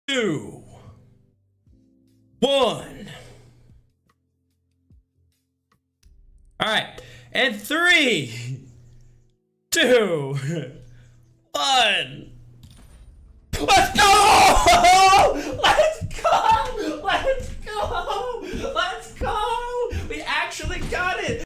2, 1. All right, and 3, 2, 1. Let's go! Let's